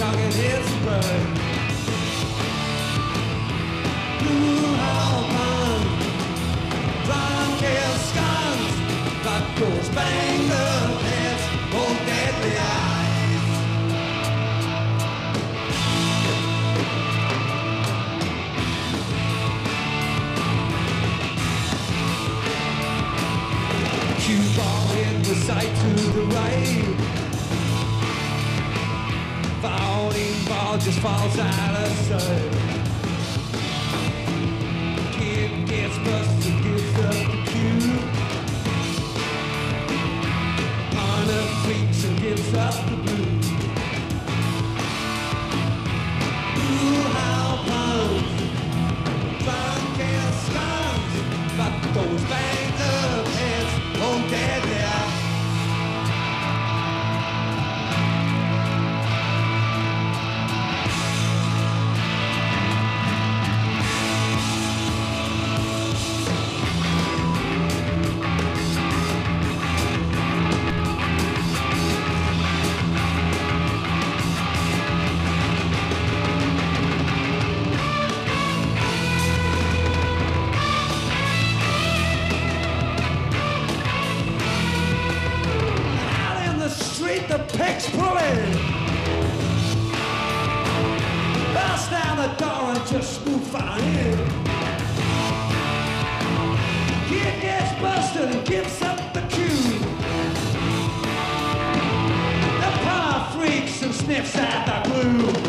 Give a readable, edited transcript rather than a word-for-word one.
tongue in his brain. Blue album, drunk as skunks, got those banged up heads, old deadly eyes. Cue ball in the sight to the right. Fouling ball just falls out of sight. Kid gets busted, gives up the cue. Hunter freaks and gives up the blue. Blue howl puns, drunk and skunks, but those banged up heads on deadly eyes. The pig's pulling. Bust down the door and just move on in. Kid gets busted and gives up the cue. The power freaks and sniffs at the glue.